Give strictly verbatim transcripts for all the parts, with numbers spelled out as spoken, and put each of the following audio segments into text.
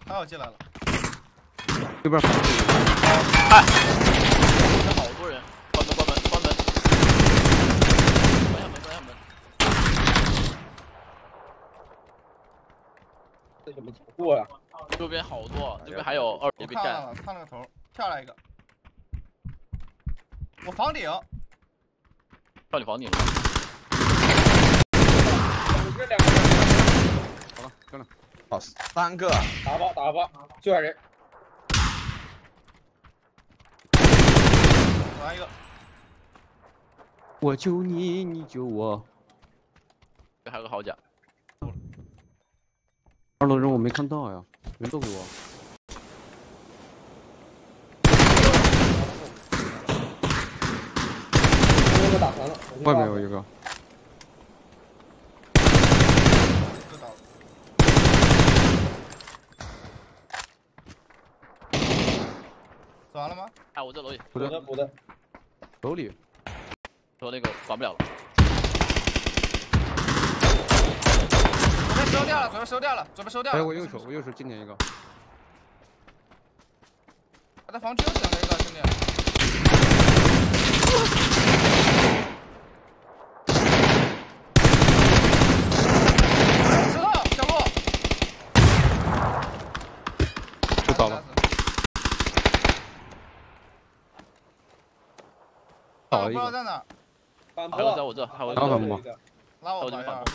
他要进来了。 这边。 哎，这好多人，关门关门关门，关下门关下门。 这怎么走过呀？ 右边好多，这边还有二，这边站。 看了，看了个头，跳来一个。我房顶。 跳你房顶了。 两个两个。 好了，干了。 好，三个， 打吧打吧，救下人。 来一个， 我救你，你救我。 这还有个好甲。 二楼人我没看到呀，人都给我。 那个打残了， 外面有一个。 走完了吗？ 哎，我这楼里。 补的补的。 楼里。 说那个管不了了。 左边收掉了，左边收掉了，左边收掉了。 哎，我右手，我右手今年一个。 他在房间顶了一个兄弟。石头，小路。 就倒了。 倒了一个， 不知道在哪。 反还有在我这，还有打反驳。 拉我吧，拉我。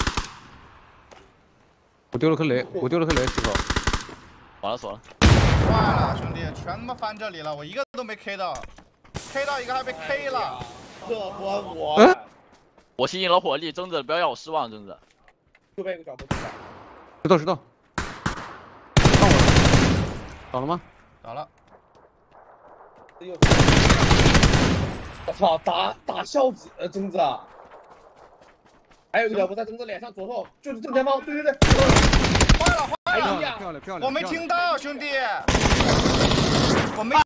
我丢了颗雷，我丢了颗雷，石头。 完了，死了。 坏了，兄弟，全他妈翻这里了，我一个都没 K 到 ，K 到一个还被 K 了。 这关我。 嗯。 我吸引了火力，真子不要让我失望，真子。 右边有个角度。 石头石头。到我了。倒了吗？ 倒了。 右。 我操！打打孝子，呃，贞子啊！还有一个脚步在贞子脸上，左后就是正前方，对对对。 坏了坏了！ 漂亮漂亮漂亮！ 我没听到，兄弟，我没。